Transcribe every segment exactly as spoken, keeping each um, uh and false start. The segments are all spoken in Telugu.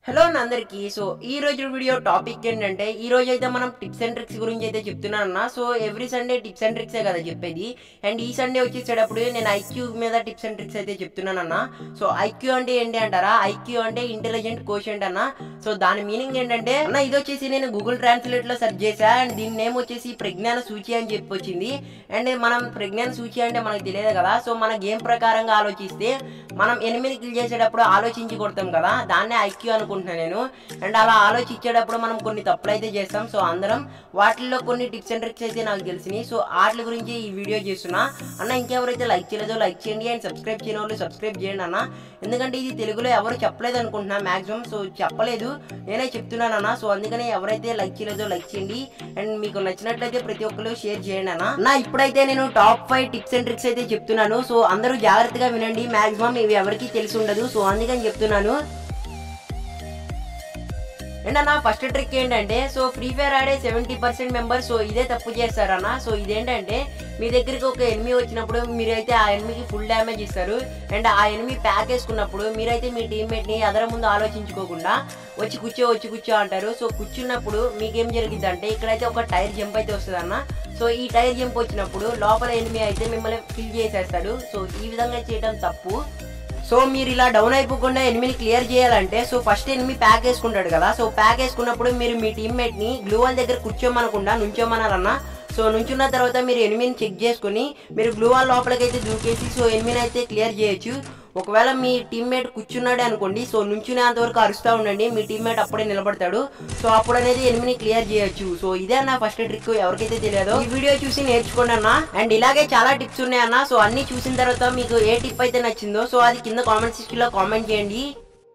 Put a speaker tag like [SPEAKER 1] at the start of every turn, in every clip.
[SPEAKER 1] హలో అందరికి సో ఈ రోజు వీడియో టాపిక్ ఏంటంటే ఈ రోజు అయితే మనం టిప్స్ అండ్ ట్రిక్స్ గురించి అయితే చెప్తున్నానన్నా. So every Sunday tips and ట్రిక్సే కదా చెప్పేది. అండ్ ఈ సండే వచ్చేసేటప్పుడు నేను ఐక్యూ మీద టిప్స్ అండ్ ట్రిక్స్ అయితే చెప్తున్నానన్నా. సో ఐక్యూ అంటే ఏంటి అంటారా? ఐక్యూ అంటే ఇంటెలిజెంట్ కోషెంట్ అన్న. సో దాని మీనింగ్ ఏంటంటే అన్న ఇది వచ్చేసి నేను గూగుల్ ట్రాన్స్లేట్ లో సెర్చ్ చేసా. అండ్ దీని నేమ్ వచ్చేసి ప్రజ్ఞాన సూచి అని చెప్పి వచ్చింది. అండ్ మనం ప్రజ్ఞాన సూచి అంటే మనకు తెలియదు కదా. సో మన గేమ్ ప్రకారంగా ఆలోచిస్తే మనం ఎనిమిది కిల్ చేసేటప్పుడు ఆలోచించి కొడతాం కదా, దాన్నే ఐక్యూ అనుకుంటున్నాను నేను. అండ్ అలా ఆలోచించేటప్పుడు మనం కొన్ని తప్పులు అయితే చేస్తాం. సో అందరం వాటిల్లో కొన్ని టిప్స్ అండ్ ట్రిక్స్ అయితే నాకు తెలిసినాయి. సో వాటి గురించి ఈ వీడియో చేస్తున్నా అన్న. ఇంకెవరైతే లైక్ చేయలేదో లైక్ చేయండి, అండ్ సబ్స్క్రైబ్ చేయని వాళ్ళు సబ్స్క్రైబ్ చేయండి అన్న. ఎందుకంటే ఇది తెలుగులో ఎవరు చెప్పలేదు అనుకుంటున్నా మ్యాక్సిమం. సో చెప్పలేదు, నేనే చెప్తున్నాను అన్న. సో అందుకని ఎవరైతే లైక్ చేయలేదో లైక్ చేయండి, అండ్ మీకు నచ్చినట్లయితే ప్రతి ఒక్కరు షేర్ చేయండి అన్న. అన్న ఇప్పుడైతే నేను top five tips and tricks అయితే చెప్తున్నాను. సో అందరూ జాగ్రత్తగా వినండి, మాక్సిమం ఇవి ఎవరికి తెలిసి ఉండదు. సో అందుకని చెప్తున్నాను. అండ్ అన్న ఫస్ట్ ట్రిక్ ఏంటంటే, సో ఫ్రీ ఫైర్ ఆడే సెవెంటీ పర్సెంట్ మెంబర్స్ సో ఇదే తప్పు చేస్తారన్న. సో ఇదేంటంటే మీ దగ్గరికి ఒక ఎనిమి వచ్చినప్పుడు మీరైతే ఆ ఎనిమికి ఫుల్ డ్యామేజ్ ఇస్తారు. అండ్ ఆ ఎనిమి ప్యాక్ వేసుకున్నప్పుడు మీరైతే మీ టీమ్మేట్ని అదర ముందు ఆలోచించుకోకుండా వచ్చి కూర్చో వచ్చి కూర్చో అంటారు. సో కూర్చున్నప్పుడు మీకేం జరిగింది అంటే ఇక్కడైతే ఒక టైర్ జంప్ అయితే వస్తుంది అన్న. సో ఈ టైర్ జంప్ వచ్చినప్పుడు లోపల ఎనిమి అయితే మిమ్మల్ని కిల్ చేసేస్తాడు. సో ఈ విధంగా చేయడం తప్పు. సో మీరు ఇలా డౌన్ అయిపోకుండా ఎనిమిని క్లియర్ చేయాలంటే సో ఫస్ట్ ఎనిమి ప్యాక్ వేసుకుంటాడు కదా. సో ప్యాక్ వేసుకున్నప్పుడు మీరు మీ టీమ్మేట్ ని గ్లూ వాల్ దగ్గర కూర్చోమనకుండా నుంచోమనాలన్నా. సో నుంచున్న తర్వాత మీరు ఎనిమిని చెక్ చేసుకుని మీరు గ్లూ వాల్ లోపలికి అయితే దూకేసి సో ఎనిమిని అయితే క్లియర్ చేయొచ్చు. ఒకవేళ మీ టీమ్మేట్ కూర్చున్నాడే అనుకోండి, సో నుంచునేంత వరకు అరుస్తూ ఉండండి, మీ టీమ్మేట్ అప్పుడే నిలబడతాడు. సో అప్పుడు అనేది ఎనిమిని క్లియర్ చేయొచ్చు. సో ఇదే అన్న ఫస్ట్ ట్రిక్, ఎవరికైతే తెలియదో ఈ వీడియో చూసి నేర్చుకోండి అన్న. అండ్ ఇలాగే చాలా టిప్స్ ఉన్నాయన్న. సో అన్ని చూసిన తర్వాత మీకు ఏ టిప్ అయితే నచ్చిందో సో అది కింద కామెంట్ సెక్షన్ లో కామెంట్ చేయండి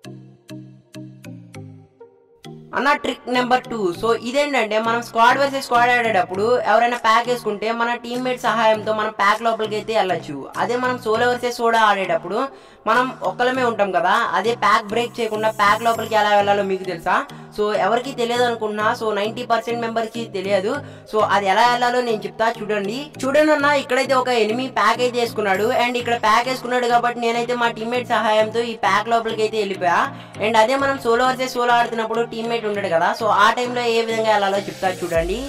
[SPEAKER 1] అన్న. ట్రిక్ నెంబర్ టూ, సో ఇదేంటంటే మనం స్క్వాడ్ వర్సెస్ స్క్వాడ్ ఆడేటప్పుడు ఎవరైనా ప్యాక్ వేసుకుంటే మన టీమ్మేట్ సహాయంతో మనం ప్యాక్ లోపలికి అయితే వెళ్ళచ్చు. అదే మనం సోలో వర్సెస్ సోడా ఆడేటప్పుడు మనం ఒక్కలమే ఉంటాం కదా, అదే ప్యాక్ బ్రేక్ చేయకుండా ప్యాక్ లోపలికి ఎలా వెళ్ళాలో మీకు తెలుసా? సో ఎవరికి తెలియదు అనుకుంటున్నా. సో నైన్టీ పర్సెంట్ మెంబర్కి తెలియదు. సో అది ఎలా వెళ్ళాలో నేను చెప్తా చూడండి. చూడండి అన్న, ఇక్కడైతే ఒక ఎనిమి ప్యాక్ అయితే వేసుకున్నాడు. అండ్ ఇక్కడ ప్యాక్ వేసుకున్నాడు కాబట్టి నేనైతే మా టీమ్మేట్ సహాయంతో ఈ ప్యాక్ లోపలికి అయితే వెళ్ళిపోయా. అండ్ అదే మనం సోలో వర్సెస్ సోలో ఆడుతున్నప్పుడు టీమ్మేట్ ఉండడు కదా, సో ఆ టైంలో ఏ విధంగా వెళ్ళాలో చెప్తా చూడండి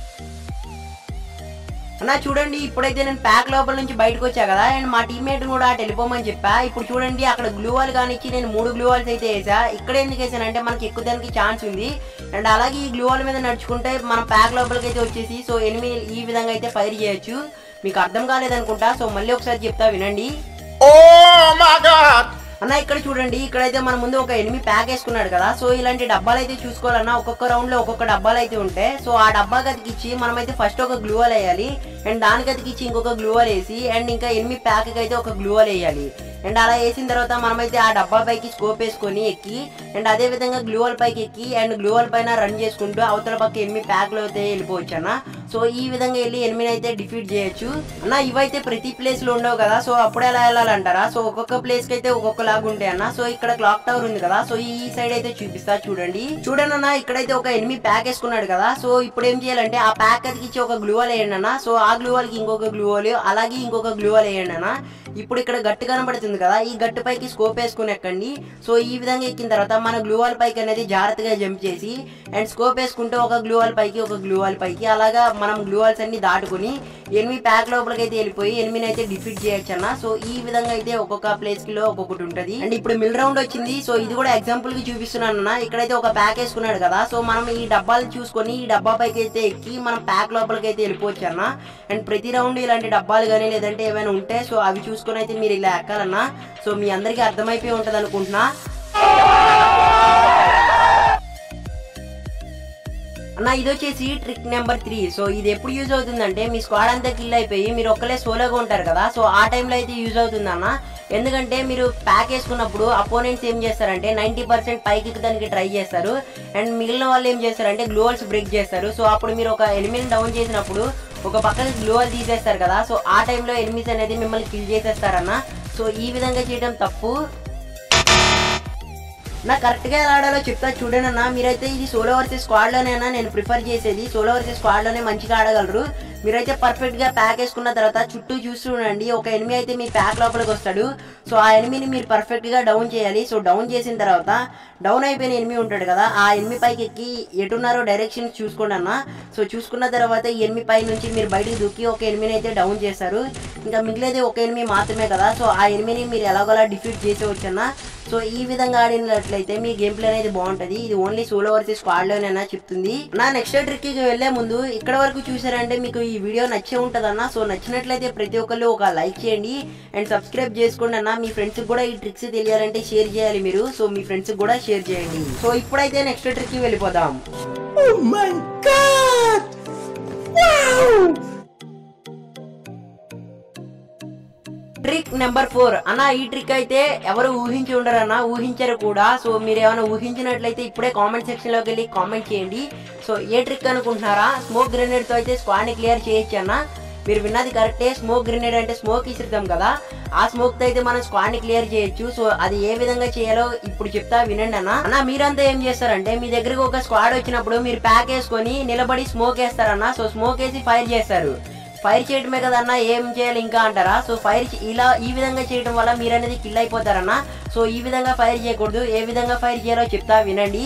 [SPEAKER 1] అన్న. చూడండి ఇప్పుడైతే నేను ప్యాక్ లోపల నుంచి బయటకు వచ్చా కదా, అండ్ మా టీమ్మేట్ కూడా అటు వెళ్ళిపోమని చెప్పా. ఇప్పుడు చూడండి అక్కడ గ్లూ వాల్ కానిచ్చి నేను మూడు గ్లూ వాల్స్ అయితే వేసా. ఇక్కడ ఎందుకు వేసానంటే మనకి ఎక్కువ దానికి ఛాన్స్ ఉంది. అండ్ అలాగే ఈ గ్లూ వాల్ మీద నడుచుకుంటే మనం ప్యాక్ లోపలికి అయితే వచ్చేసి సో ఎనిమిది ఈ విధంగా అయితే ఫైర్ చేయొచ్చు. మీకు అర్థం కాలేదనుకుంటా, సో మళ్ళీ ఒకసారి చెప్తా వినండి అన్న. ఇక్కడ చూడండి ఇక్కడైతే మన ముందు ఒక ఎనిమి ప్యాక్ వేసుకున్నాడు కదా. సో ఇలాంటి డబ్బాలు అయితే చూసుకోవాలన్నా, ఒక్కొక్క రౌండ్ లో ఒక్కొక్క డబ్బాలు అయితే ఉంటాయి. సో ఆ డబ్బా గతికిచ్చి మనమైతే ఫస్ట్ ఒక గ్లూ వాల్ వేయాలి, అండ్ దాని గతికిచ్చి ఇంకొక గ్లూ వాల్ వేసి అండ్ ఇంకా ఎనిమి ప్యాక్ అయితే ఒక గ్లూ వాల్ వేయాలి. అండ్ అలా వేసిన తర్వాత మనమైతే ఆ డబ్బా పైకి స్కోప్ వేసుకొని ఎక్కి అండ్ అదే విధంగా గ్లూ వాల్ పైకి ఎక్కి అండ్ గ్లూ వాల్ పైన రన్ చేసుకుంటూ అవతల పక్క ఎనిమి ప్యాక్ లో అయితే వెళ్ళిపోవచ్చు అన్న. సో ఈ విధంగా వెళ్ళి ఎనిమిని అయితే డిఫీట్ చేయొచ్చు అన్న. ఇవైతే ప్రతి ప్లేస్ లో ఉండవు కదా, సో అప్పుడు ఎలా వెళ్ళాలంటారా? సో ఒక్కొక్క ప్లేస్ కి అయితే ఒక్కొక్క లాగా ఉంటాయి అన్న. సో ఇక్కడ క్లాక్ టవర్ ఉంది కదా, సో ఈ సైడ్ అయితే చూపిస్తా చూడండి. చూడండి అన్న, ఇక్కడైతే ఒక ఎనిమి ప్యాక్ వేసుకున్నాడు కదా. సో ఇప్పుడు ఏం చేయాలంటే ఆ ప్యాక్ అతికిచ్చి ఒక గ్లూ వాల్ వేయండి అన్న. సో ఆ గ్లూ వాల్ కి ఇంకొక గ్లూ వాల్, అలాగే ఇంకొక గ్లూ వాల్ వేయండి అన్న. ఇప్పుడు ఇక్కడ గట్టు కనబడుతుంది కదా, ఈ గట్టు పైకి స్కోప్ వేసుకుని ఎక్కండి. సో ఈ విధంగా ఎక్కిన తర్వాత మన గ్లూ వాల్ పైకి అనేది జాగ్రత్తగా జంప్ చేసి అండ్ స్కోప్ వేసుకుంటే ఒక గ్లూ వాల్ పైకి ఒక గ్లూ వాల్ పైకి అలాగా మనం గ్లూ వాల్స్ అన్ని దాటుకుని ఎనిమి ప్యాక్ లోపలికి అయితే వెళ్ళిపోయి ఎనిమిని అయితే డిఫీట్ చేయొచ్చు అన్న. సో ఈ విధంగా అయితే ఒక్కొక్క ప్లేస్ కి లో ఒక్కొక్కటి ఉంటది. అండ్ ఇప్పుడు మిల్ రౌండ్ వచ్చింది. సో ఇది కూడా ఎగ్జాంపుల్ కి చూపిస్తున్నాను అన్న. ఇక్కడైతే ఒక ప్యాక్ వేసుకున్నాడు కదా, సో మనం ఈ డబ్బాలు చూసుకొని ఈ డబ్బా పైకి అయితే ఎక్కి మనం ప్యాక్ లోపలికి అయితే వెళ్ళిపోవచ్చు అన్న. అండ్ ప్రతి రౌండ్ ఇలాంటి డబ్బాలు కానీ లేదంటే ఏమైనా ఉంటే సో అవి చూసుకొని అయితే మీరు ఇలా ఎక్కాలన్నా. సో మీ అందరికీ అర్థమైపోయి ఉంటది అనుకుంటున్నా అన్న. ఇది వచ్చేసి ట్రిక్ నెంబర్ త్రీ. సో ఇది ఎప్పుడు యూజ్ అవుతుందంటే మీ స్క్వాడ్ అంతా కిల్ అయిపోయి మీరు ఒక్కలే సోలోగా ఉంటారు కదా, సో ఆ టైంలో అయితే యూజ్ అవుతుంది అన్న. ఎందుకంటే మీరు ప్యాక్ వేసుకున్నప్పుడు అపోనెంట్స్ ఏం చేస్తారంటే నైంటీ పర్సెంట్ పైకి దానికి ట్రై చేస్తారు, అండ్ మిగిలిన వాళ్ళు ఏం చేస్తారంటే గ్లూ వాల్స్ బ్రేక్ చేస్తారు. సో అప్పుడు మీరు ఒక ఎనిమిని డౌన్ చేసినప్పుడు ఒక పక్కన గ్లూ వాల్ తీసేస్తారు కదా, సో ఆ టైంలో ఎనిమిస్ అనేది మిమ్మల్ని కిల్ చేసేస్తారన్న. సో ఈ విధంగా చేయడం తప్పు. నా కరెక్ట్గా ఎలా ఆడాలో చెప్తా చూడండి అన్న. మీరైతే ఇది సోలో వర్సెస్ స్క్వాడ్లోనే అన్న నేను ప్రిఫర్ చేసేది. సోలో వర్సెస్ స్క్వాడ్లోనే మంచిగా ఆడగలరు. మీరైతే పర్ఫెక్ట్ గా ప్యాక్ వేసుకున్న తర్వాత చుట్టూ చూస్తుండండి, ఒక ఎనిమి అయితే మీ ప్యాక్ లోపలికి వస్తాడు. సో ఆ ఎనిమిని మీరు పర్ఫెక్ట్ గా డౌన్ చేయాలి. సో డౌన్ చేసిన తర్వాత డౌన్ అయిపోయిన ఎనిమి ఉంటాడు కదా, ఆ ఎనిమి పైకి ఎక్కి ఎటున్నారో డైరెక్షన్ చూసుకోండి అన్న. సో చూసుకున్న తర్వాత ఈ ఎనిమి పై నుంచి మీరు బయటకు దూకి ఒక ఎనిమిని అయితే డౌన్ చేస్తారు. ఇంకా మిగిలేది ఒక ఎనిమి మాత్రమే కదా, సో ఆ ఎనిమిని మీరు ఎలాగోలా డిఫీట్ చేసేవచ్చు అన్న. సో ఈ విధంగా ఆడినట్లయితే మీ గేమ్ ప్లే అనేది బాగుంటది. ఇది ఓన్లీ సోలో వర్సెస్ స్క్వాడ్ లోనేనా చెప్తుంది. నా నెక్స్ట్ ట్రిక్ కి వెళ్లే ముందు ఇక్కడ వరకు చూసారంటే మీకు ఈ వీడియో నచ్చే ఉంటదన్న. సో నచ్చినట్లయితే ప్రతి ఒక్కళ్ళు ఒక లైక్ చేయండి అండ్ సబ్స్క్రైబ్ చేసుకోండి అన్న. మీ ఫ్రెండ్స్ కూడా ఈ ట్రిక్స్ తెలియాలంటే షేర్ చేయాలి మీరు. సో మీ ఫ్రెండ్స్ కూడా షేర్ చేయండి. సో ఇప్పుడైతే నెక్స్ట్ ట్రిక్ కి వెళ్ళిపోదాం.
[SPEAKER 2] Oh my God! Wow!
[SPEAKER 1] Trick number four అన్న. ఈ ట్రిక్ అయితే ఎవరు ఊహించి ఉండరు అన్న, ఊహించరు కూడా. సో మీరు ఏమైనా ఊహించినట్లయితే ఇప్పుడే కామెంట్ సెక్షన్ లోకి వెళ్ళి కామెంట్ చేయండి. సో ఏ ట్రిక్ అనుకుంటున్నారా? స్మోక్ గ్రెనేడ్ తో అయితే స్క్వాడ్ ని క్లియర్ చేయొచ్చు అన్న. మీరు విన్నది కరెక్టే. స్మోక్ గ్రెనేడ్ అంటే స్మోక్ ఇసిరుతాం కదా, ఆ స్మోక్ తో అయితే మనం స్క్వాడ్ ని క్లియర్ చేయొచ్చు. సో అది ఏ విధంగా చేయాలో ఇప్పుడు చెప్తా వినండి అన్న. అన్న మీరంతా ఏం చేస్తారంటే మీ దగ్గరకు ఒక స్క్వాడ్ వచ్చినప్పుడు మీరు ప్యాక్ వేసుకొని నిలబడి స్మోక్ వేస్తారన్న. సో స్మోక్ వేసి ఫైర్ చేస్తారు. ఫైర్ చేయడమే కదన్నా, ఏం చేయాలి ఇంకా అంటారా? సో ఫైర్ ఇలా ఈ విధంగా చేయడం వల్ల మీరు అనేది కిల్ అయిపోతారన్న. సో ఈ విధంగా ఫైర్ చేయకూడదు. ఏ విధంగా ఫైర్ చేయాలో చెప్తా వినండి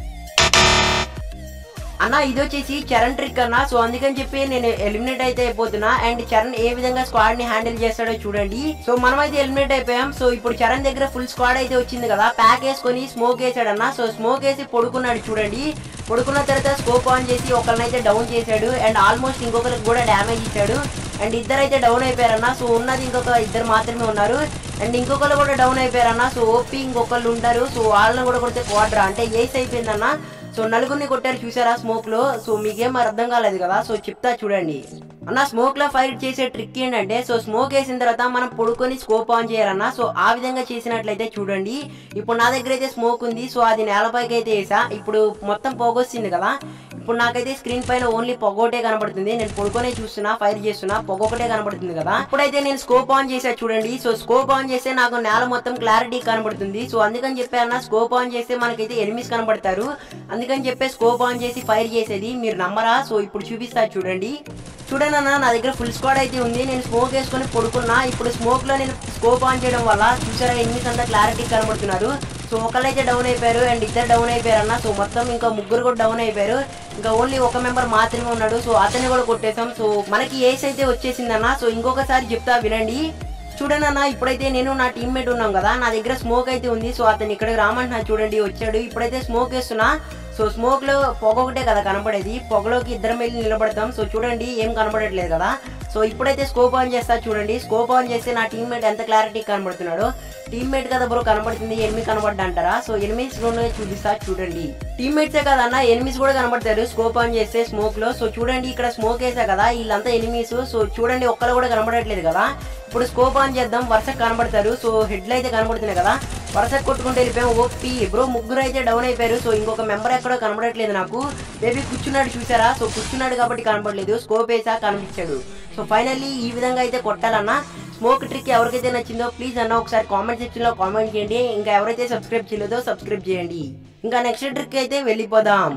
[SPEAKER 1] అన్న. ఇది వచ్చేసి చరణ్ ట్రిక్ అన్న. సో అందుకని చెప్పి నేను ఎలిమినేట్ అయితే అయిపోతున్నా. అండ్ చరణ్ ఏ విధంగా స్క్వాడ్ ని హ్యాండిల్ చేస్తాడో చూడండి. సో మనం అయితే ఎలిమినేట్ అయిపోయాం. సో ఇప్పుడు చరణ్ దగ్గర ఫుల్ స్క్వాడ్ అయితే వచ్చింది కదా, ప్యాక్ వేసుకొని స్మోక్ వేసాడన్న. సో స్మోక్ వేసి పడుకున్నాడు చూడండి. పడుకున్న తర్వాత స్కోప్ ఆన్ చేసి ఒకరినైతే డౌన్ చేశాడు అండ్ ఆల్మోస్ట్ ఇంకొకరికి కూడా డ్యామేజ్ ఇచ్చాడు. అండ్ ఇద్దరు అయితే డౌన్ అయిపోయారన్న. సో ఉన్నది ఇంకొక ఇద్దరు మాత్రమే ఉన్నారు. అండ్ ఇంకొకరు కూడా డౌన్ అయిపోయారన్న. సో ఓపీ ఇంకొకళ్ళు ఉంటారు. సో వాళ్ళని కూడా కొడితే క్వాడ్రా అంటే ఏస్ అయిపోయిందన్న. సో నలుగురిని కొట్టారు చూసారా స్మోక్ లో. సో మీకేం అర్థం కాలేదు కదా, సో చెప్తా చూడండి అన్న. స్మోక్ లో ఫైర్ చేసే ట్రిక్ ఏంటంటే, సో స్మోక్ వేసిన తర్వాత మనం పడుకొని స్కోప్ ఆన్ చేయాలన్న. సో ఆ విధంగా చేసినట్లయితే చూడండి. ఇప్పుడు నా దగ్గర అయితే స్మోక్ ఉంది. సో అది నేలపైకి అయితే వేసా. ఇప్పుడు మొత్తం పోగొచ్చింది కదా. ఇప్పుడు నాకైతే స్క్రీన్ పైన ఓన్లీ పొగోటే కనబడుతుంది. నేను పడుకొనే చూస్తున్నా, ఫైర్ చేస్తున్నా, పొగొకటే కనబడుతుంది కదా. ఇప్పుడైతే నేను స్కోప్ ఆన్ చేసా చూడండి. సో స్కోప్ ఆన్ చేస్తే నాకు నేల మొత్తం క్లారిటీ కనబడుతుంది. సో అందుకని చెప్పి అన్న, స్కోప్ ఆన్ చేస్తే మనకైతే ఎనిమిస్ కనబడతారు. అందుకని చెప్పి స్కోప్ ఆన్ చేసి ఫైర్ చేసేది. మీరు నమ్మరా? సో ఇప్పుడు చూపిస్తా చూడండి. చూడండి అన్న, నా దగ్గర ఫుల్ స్క్వాడ్ అయితే ఉంది. నేను స్మోక్ వేసుకొని పడుకున్నా. ఇప్పుడు స్మోక్ లో నేను స్కోప్ ఆన్ చేయడం వల్ల చూసారా ఎనిమిస్ అంతా క్లారిటీ కనబడుతున్నారు. సో ఒకళ్ళైతే డౌన్ అయిపోయారు అండ్ ఇద్దరు డౌన్ అయిపోయారు అన్న. సో మొత్తం ఇంకా ముగ్గురు కూడా డౌన్ అయిపోయారు. ఇంకా ఓన్లీ ఒక మెంబర్ మాత్రమే ఉన్నాడు. సో అతన్ని కూడా కొట్టేసాం. సో మనకి ఏస్ అయితే వచ్చేసిందన్న. సో ఇంకొకసారి చెప్తా వినండి. చూడండి అన్న, ఇప్పుడైతే నేను నా టీమ్మేట్ ఉన్నాం కదా, నా దగ్గర స్మోక్ అయితే ఉంది. సో అతను ఇక్కడికి రామంటున్నా చూడండి, వచ్చాడు. ఇప్పుడైతే స్మోక్ వేస్తున్నా. సో స్మోక్ లో పొగ ఒకటే కదా కనపడేది, పొగలోకి ఇద్దరం వెళ్ళి నిలబడతాం. సో చూడండి ఏం కనపడట్లేదు కదా. సో ఇప్పుడైతే స్కోప్ ఆన్ చేస్తా చూడండి. స్కోప్ ఆన్ చేస్తే నా టీమ్మేట్ ఎంత క్లారిటీ కనబడుతున్నాడో. టీమ్మేట్ కదా బ్రో కనబడుతుంది, ఎనిమిది కనబడ్డా అంటారా? సో ఎనిమిస్ లోనే చూపిస్తా చూడండి. టీమ్మేట్సే కదన్నా, ఎనిమిస్ కూడా కనబడతారు స్కోప్ ఆన్ చేస్తే స్మోక్ లో. సో చూడండి ఇక్కడ స్మోక్ వేసా కదా, వీళ్ళంతా ఎనిమిస్. సో చూడండి ఒక్కరు కూడా కనబడట్లేదు కదా. ఇప్పుడు స్కోప్ ఆన్ చేద్దాం, వరుసకు కనబడతారు. సో హెడ్లు అయితే కనబడుతున్నాయి కదా, వరుసకు కొట్టుకుంటూ వెళ్ళిపోయాం. ఓపీ బ్రో ముగ్గురు అయితే డౌన్ అయిపోయారు. సో ఇంకొక మెంబర్ ఎక్కడో కనబడట్లేదు నాకు. బేబీ కూర్చున్నాడు చూసారా? సో కూర్చున్నాడు కాబట్టి కనబడలేదు, స్కోప్ వేసా కనిపించాడు. సో ఫైనల్లీ ఈ విధంగా అయితే కొట్టాలన్నా. స్మోక్ ట్రిక్ ఎవరికైతే నచ్చిందో ప్లీజ్ అన్న ఒకసారి కామెంట్ సెక్షన్ లో కామెంట్ చేయండి. ఇంకా ఎవరైతే సబ్స్క్రైబ్ చేయలేదో సబ్స్క్రైబ్ చేయండి. ఇంకా నెక్స్ట్ ట్రిక్ అయితే వెళ్ళిపోదాం.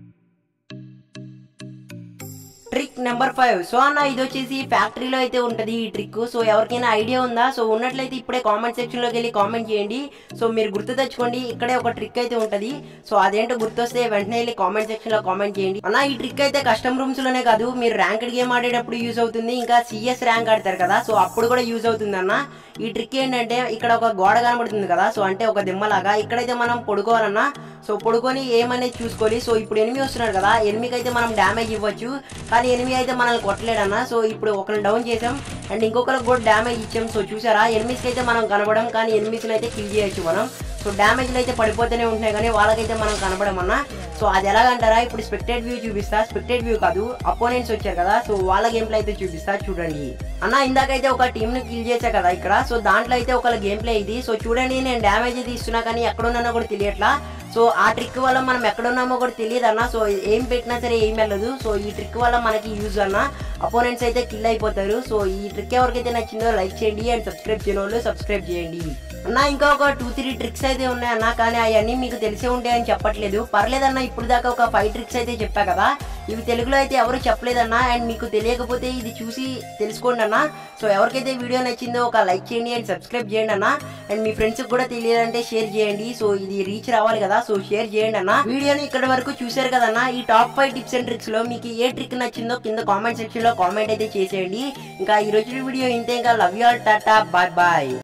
[SPEAKER 1] Trick number five. సో అన్న ఇది వచ్చేసి ఫ్యాక్టరీలో అయితే ఉంటది ఈ ట్రిక్. సో ఎవరికైనా ఐడియా ఉందా? సో ఉన్నట్లయితే ఇప్పుడే కామెంట్ సెక్షన్ లోకి వెళ్ళి కామెంట్ చేయండి. సో మీరు గుర్తు తెచ్చుకోండి, ఇక్కడే ఒక ట్రిక్ అయితే ఉంటది. సో అదేంటో గుర్తొస్తే వెంటనే వెళ్ళి కామెంట్ సెక్షన్ లో కామెంట్ చేయండి. అన్న ఈ ట్రిక్ అయితే కస్టమ్ రూమ్స్ లోనే కాదు, మీరు ర్యాంక్డ్ గేమ్ ఆడేటప్పుడు యూజ్ అవుతుంది. ఇంకా సిఎస్ ర్యాంక్ ఆడతారు కదా, సో అప్పుడు కూడా యూజ్ అవుతుంది అన్న. ఈ ట్రిక్ ఏంటంటే ఇక్కడ ఒక గోడ కనబడుతుంది కదా, సో అంటే ఒక దిమ్మలాగా. ఇక్కడైతే మనం పడుకోవాలన్నా. సో పడుకొని ఏమనేది చూసుకోవాలి. సో ఇప్పుడు ఎనిమిది వస్తున్నాడు కదా, ఎనిమిదికి అయితే మనం డ్యామేజ్ ఇవ్వచ్చు, కానీ ఎనిమిది అయితే మనల్ని కొట్టలేడన్న. సో ఇప్పుడు ఒకరిని డౌన్ చేసాం అండ్ ఇంకొకరికి కూడా డ్యామేజ్ ఇచ్చాం. సో చూసారా ఎనిమిదికి అయితే మనం కనబడం, కానీ ఎనిమిదిని అయితే కిల్ చేయొచ్చు మనం. సో డ్యామేజ్లు అయితే పడిపోతూనే ఉంటున్నాయి, కానీ వాళ్ళకైతే మనం కనబడమన్నా. సో అది ఎలాగంటారా, ఇప్పుడు స్పెక్టేట్ వ్యూ చూపిస్తా. స్పెక్టేట్ వ్యూ కాదు, అపోనెంట్స్ వచ్చారు కదా, సో వాళ్ళ గేమ్ ప్లే అయితే చూపిస్తా చూడండి. అన్న ఇందాకైతే ఒక టీమ్ ని కిల్ చేశా కదా ఇక్కడ. సో దాంట్లో అయితే ఒక గేమ్ ప్లే ఇది. సో చూడండి నేను డ్యామేజ్ అయితే ఇస్తున్నా, కానీ ఎక్కడున్నానో కూడా తెలియట్లా. సో ఆ ట్రిక్ వల్ల మనం ఎక్కడున్నామో కూడా తెలియదు అన్న. సో ఏం పెట్టినా సరే ఏం వెళ్ళదు. సో ఈ ట్రిక్ వల్ల మనకి యూజ్ అన్న, అపోనెంట్స్ అయితే కిల్ అయిపోతారు. సో ఈ ట్రిక్ ఎవరికైతే నచ్చిందో లైక్ చేయండి అండ్ సబ్స్క్రైబ్ చేయని వాళ్ళు సబ్స్క్రైబ్ చేయండి అన్న. ఇంకా ఒక టూ త్రీ ట్రిక్స్ అయితే ఉన్నాయన్న, కానీ అవన్నీ మీకు తెలిసే ఉంటాయని చెప్పట్లేదు. పర్లేదన్న, ఇప్పుడు దాకా ఒక ఫైవ్ ట్రిక్స్ అయితే చెప్పా కదా. ఇవి తెలుగులో అయితే ఎవరు చెప్పలేదన్నా. అండ్ మీకు తెలియకపోతే ఇది చూసి తెలుసుకోండి అన్న. సో ఎవరికైతే వీడియో నచ్చిందో ఒక లైక్ చేయండి అండ్ సబ్స్క్రైబ్ చేయండి అన్న. అండ్ మీ ఫ్రెండ్స్కి కూడా తెలియాలంటే షేర్ చేయండి. సో ఇది రీచ్ రావాలి కదా, సో షేర్ చేయండి అన్న. వీడియోని ఇక్కడ వరకు చూసారు కదన్నా. ఈ top five tips and tricks లో మీకు ఏ ట్రిక్ నచ్చిందో కింద కామెంట్ సెక్షన్ లో కామెంట్ అయితే చేసేయండి. ఇంకా ఈ రోజు వీడియో ఇంతే. ఇంకా love you all, tata, bye bye.